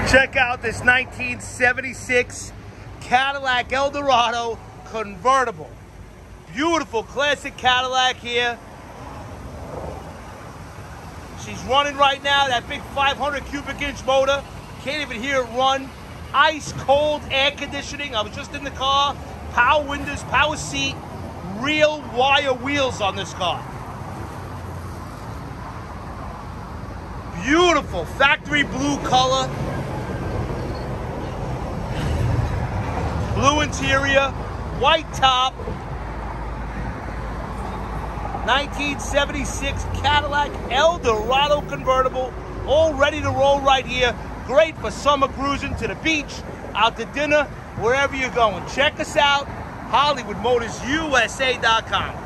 Check out this 1976 Cadillac Eldorado Convertible. Beautiful classic Cadillac here. She's running right now, that big 500 cubic inch motor. Can't even hear it run. Ice cold air conditioning. I was just in the car. Power windows, power seat, real wire wheels on this car. Beautiful factory blue color. Blue interior, white top. 1976 Cadillac Eldorado Convertible. All ready to roll right here. Great for summer cruising to the beach, out to dinner, wherever you're going. Check us out, HollywoodMotorsUSA.com.